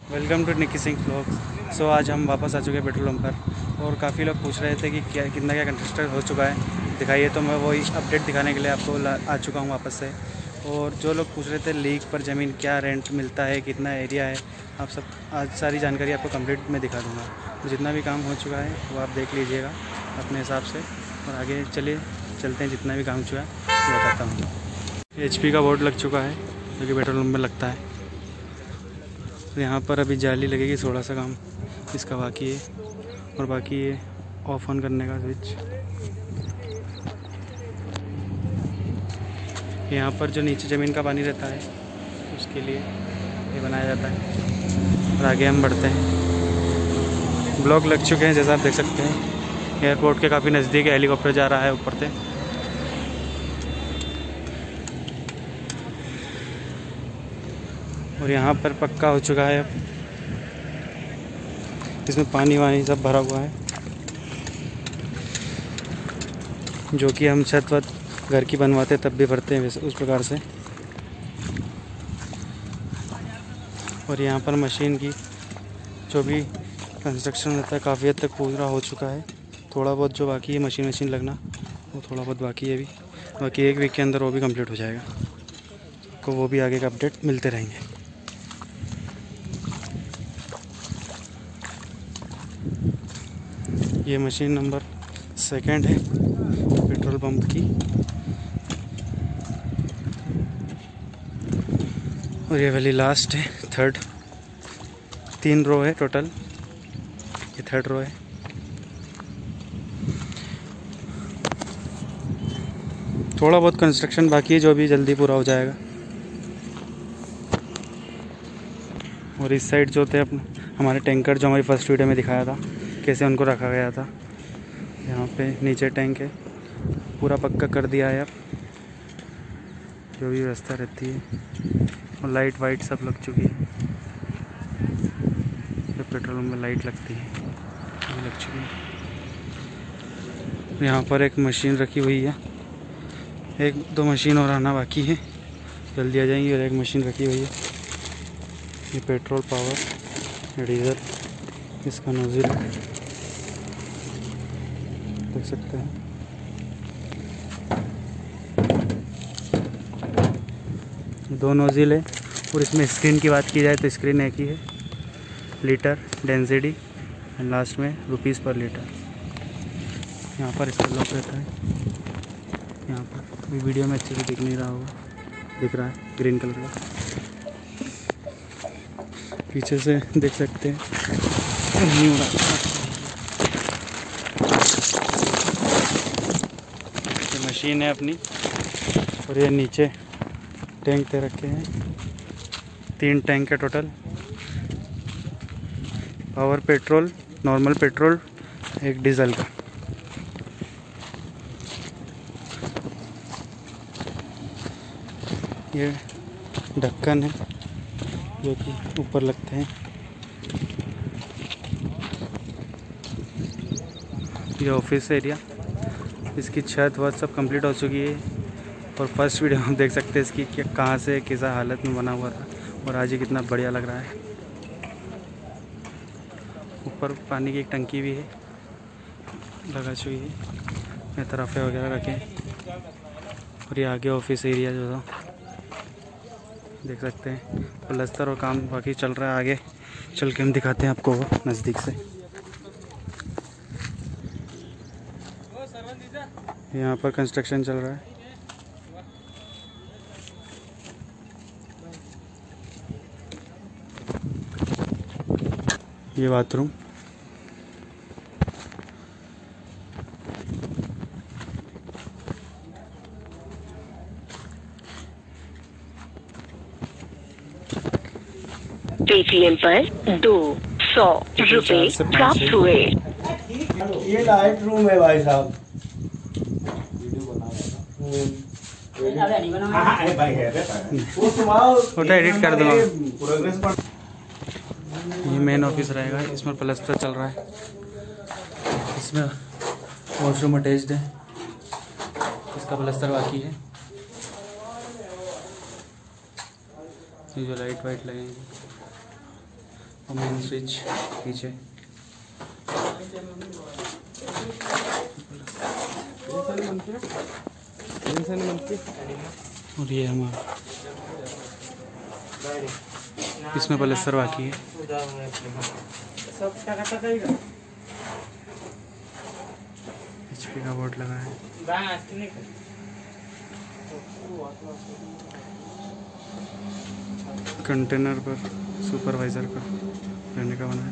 Welcome to Nikki Singh vlogs. So आज हम वापस आ चुके हैं पेट्रोल पंप पर और काफ़ी लोग पूछ रहे थे कि कितना कंस्ट्रक्शन हो चुका है दिखाइए, तो मैं वही अपडेट दिखाने के लिए आपको आ चुका हूँ वापस से। और जो लोग पूछ रहे थे लीक पर ज़मीन क्या रेंट मिलता है, कितना एरिया है, आप सब आज सारी जानकारी आपको कंप्लीट में दिखा दूँगा। तो जितना भी काम हो चुका है वो आप देख लीजिएगा अपने हिसाब से, और आगे चलते हैं। जितना भी काम चुका है वो बताता हूँ। HP का बोर्ड लग चुका है जो कि पेट्रोल पंप में लगता है। तो यहाँ पर अभी जाली लगेगी, थोड़ा सा काम इसका बाकी है, और बाकी ये ऑफ ऑन करने का स्विच। यहाँ पर जो नीचे ज़मीन का पानी रहता है उसके लिए ये बनाया जाता है। और आगे हम बढ़ते हैं। ब्लॉक लग चुके हैं जैसा आप देख सकते हैं। एयरपोर्ट के काफ़ी नज़दीक हेलीकॉप्टर जा रहा है ऊपर से। और यहाँ पर पक्का हो चुका है, अब इसमें पानी वानी सब भरा हुआ है, जो कि हम छत वत घर की बनवाते तब भी भरते हैं वैसे उस प्रकार से। और यहाँ पर मशीन की जो भी कंस्ट्रक्शन रहता है काफ़ी हद तक पूरा हो चुका है। थोड़ा बहुत जो बाकी है मशीन लगना वो थोड़ा बहुत बाकी है अभी, बाकी 1 वीक के अंदर वो भी कंप्लीट हो जाएगा। तो वो भी आगे का अपडेट मिलते रहेंगे। ये मशीन नंबर 2 है पेट्रोल पंप की, और ये वाली लास्ट है 3rd। 3 रो है टोटल, ये 3rd रो है। थोड़ा बहुत कंस्ट्रक्शन बाकी है जो भी जल्दी पूरा हो जाएगा। और इस साइड जो थे अपने हमारे टैंकर जो हमारी फर्स्ट वीडियो में दिखाया था कैसे उनको रखा गया था, यहाँ पे नीचे टैंक है, पूरा पक्का कर दिया है अब, जो भी व्यवस्था रहती है। और लाइट वाइट सब लग चुकी है, जो पेट्रोल में लाइट लगती है वो लग चुकी है। यहाँ पर एक मशीन रखी हुई है, 1-2 मशीन और आना बाकी है, जल्दी आ जाएंगी। और एक मशीन रखी हुई है, ये पेट्रोल पावर डीजल, इसका नोज़िल देख सकते हैं। दो नोज़िल है, और इसमें स्क्रीन की बात की जाए तो स्क्रीन एक ही है, लीटर डेंसिटी, एंड लास्ट में रुपीज़ पर लीटर। यहाँ पर इसका लॉक रहता है, यहाँ पर वीडियो में अच्छे से दिख नहीं रहा होगा, दिख रहा है ग्रीन कलर का, पीछे से देख सकते हैं। ये मशीन है अपनी, और ये नीचे टैंक दे रखे हैं, 3 टैंक है total. Power petrol, normal petrol, एक डीजल का। ये ढक्कन है जो कि ऊपर लगते हैं। ये ऑफिस एरिया, इसकी छत वत सब कंप्लीट हो चुकी है। और फर्स्ट वीडियो हम देख सकते हैं इसकी कि कहाँ से किस हालत में बना हुआ था, और आज ये कितना बढ़िया लग रहा है। ऊपर पानी की एक टंकी भी है लगा चुकी है, ये तरफे वगैरह रखे। और ये आगे ऑफिस एरिया जो था देख सकते हैं, प्लस्तर और काम बाकी चल रहा है। आगे चल के हम दिखाते हैं आपको वो नज़दीक से। यहाँ पर कंस्ट्रक्शन चल रहा है। ये बाथरूम, पेटीएम पर 200 रुपए प्राप्त हुए। ये लाइट रूम है भाई साहब। फोटो एडिट कर दो। ये मेन ऑफिस रहेगा, इसमें प्लास्टर चल रहा है, इसमें वॉशरूम अटैच्ड है, इसका प्लास्टर बाकी है। ये जो लाइट वाइट लगेंगी और मेन स्विच पीछे। और ये हमारा इसमें पलस्तर बाकी है। HP का बोर्ड लगा है। कंटेनर पर सुपरवाइजर का रहने का बना है।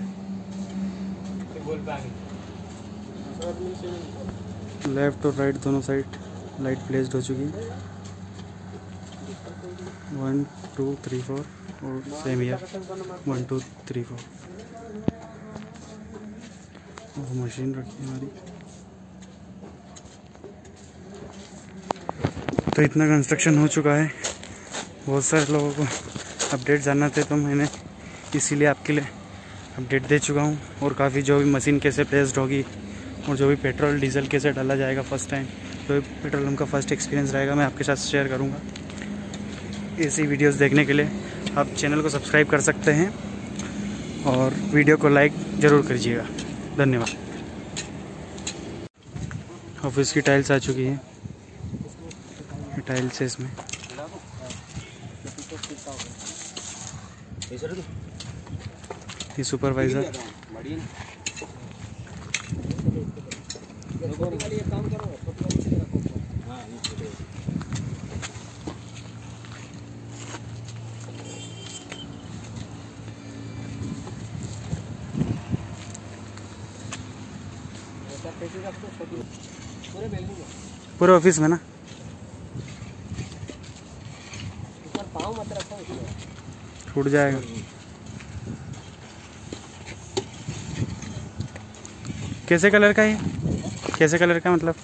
लेफ्ट और राइट दोनों साइड लाइट प्लेस्ड हो चुकी है। 1 2 3 4 और सेम ईयर 1 2 3 4। वो मशीन रखी है हमारी। तो इतना कंस्ट्रक्शन हो चुका है। बहुत सारे लोगों को अपडेट जानना थे तो मैंने इसीलिए आपके लिए अपडेट दे चुका हूँ। और काफ़ी जो भी मशीन कैसे प्लेस्ड होगी और जो भी पेट्रोल डीजल कैसे डाला जाएगा फर्स्ट टाइम, जो भी पेट्रोल पंप का फर्स्ट एक्सपीरियंस रहेगा मैं आपके साथ शेयर करूँगा। ऐसी वीडियोस देखने के लिए आप चैनल को सब्सक्राइब कर सकते हैं और वीडियो को लाइक ज़रूर कीजिएगा। धन्यवाद। ऑफिस की टाइल्स आ चुकी है। टाइल्स है इसमें। ये सुपरवाइज़र पूरे ऑफिस में ना छूट जाएगा। कैसे कलर का है? कैसे कलर का मतलब?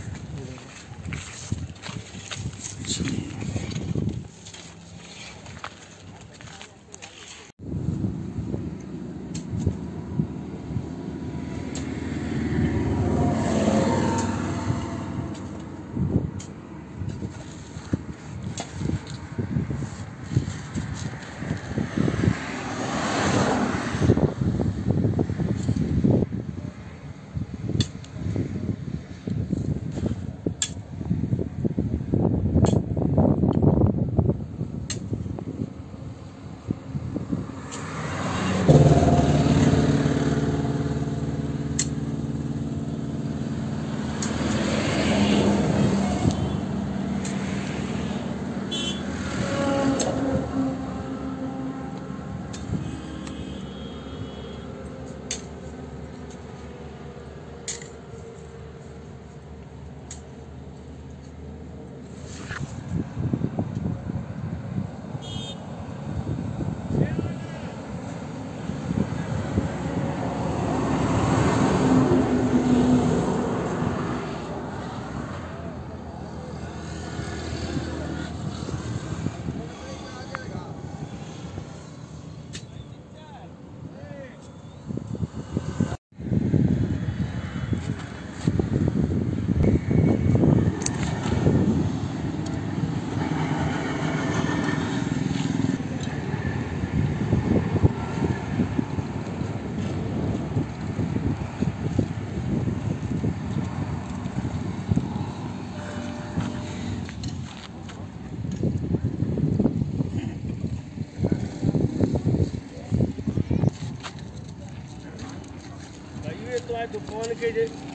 तो फोन के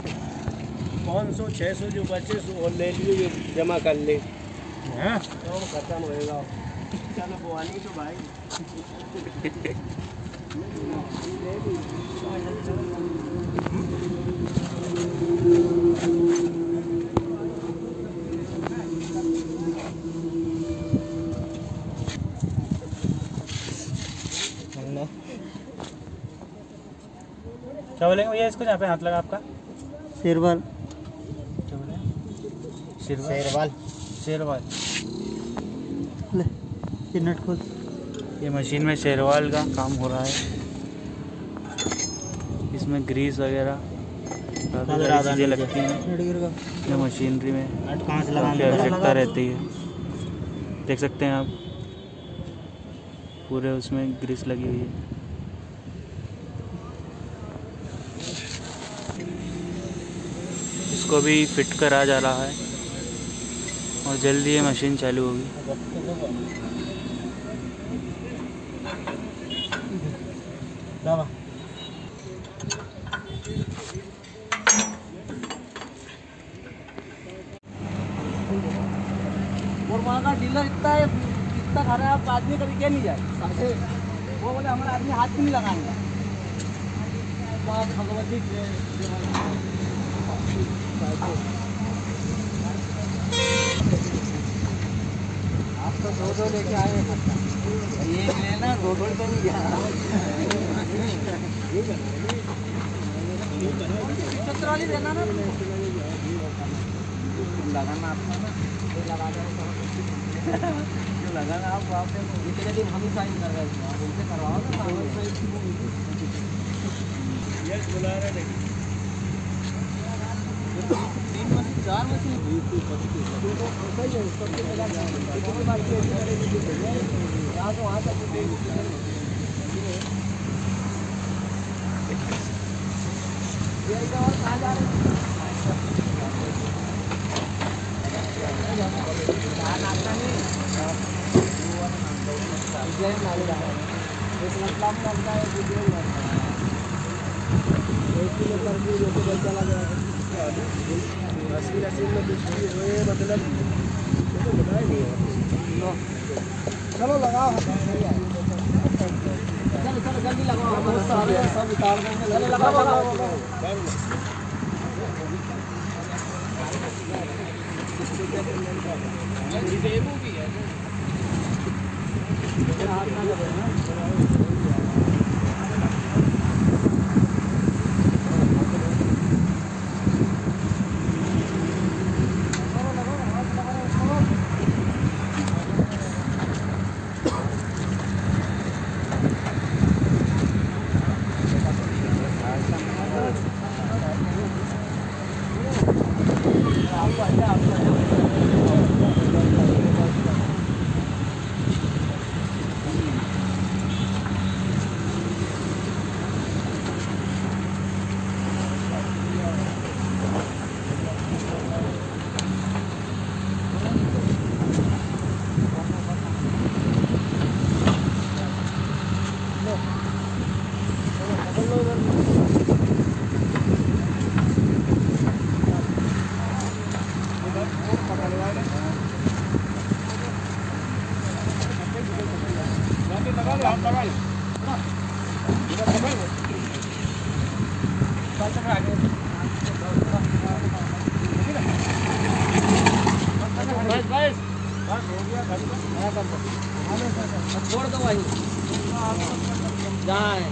500-600 जो बचे सो ले लिए, ये जमा कर ले। हाँ तो खत्म होएगा। चलो बोआनी तो भाई क्या बोलेंगे भैया इसको जहाँ पे हाथ लगा आपका? शेरवाल। क्या बोले? शेरवाल। शेरवाल ले ये नट खोल। ये मशीन में शेरवाल का काम हो रहा है। इसमें ग्रीस वगैरह चीज़ें लगती हैं। ये मशीनरी में काफ़ी आवश्यकता रहती है। देख सकते हैं आप पूरे उसमें ग्रीस लगी हुई है। को भी फिट करा जा रहा है और जल्दी ये मशीन चालू होगी। और वहाँ का डीलर इतना खराब आदमी कभी क्या नहीं जाए, वो बोले हमारा आदमी हाथ भी नहीं लगाएंगे। भगवती आप तो दो लेके आए हैं, ये लेना दो तो नहीं गया। वाली देना ना, लगाना आपका ना, लगाना आप इतने दिन हम ही साइन कर रहे थे, आप उनसे करवाओ ना। ये बुला रहे नहीं 3 मशीन 4 मशीन यहाँ से वहाँ तक और कहाँ जा रहे हैं? चलो लगाओ, चलो जल्दी लगाओ, सब उतार देंगे। लगाओ छोड़ दो वही जहाँ है।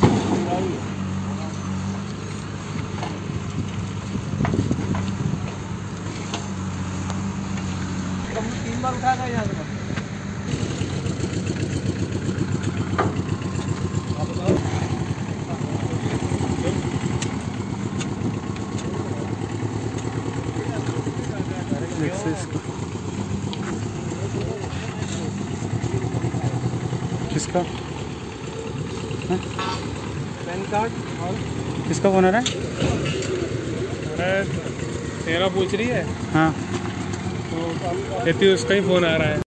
3 बार उठा गया यहाँ से। किसका पैन कार्ड और किसका फोन आ रहा है? तेरा पूछ रही है। हाँ तो कहती उसका ही फ़ोन आ रहा है।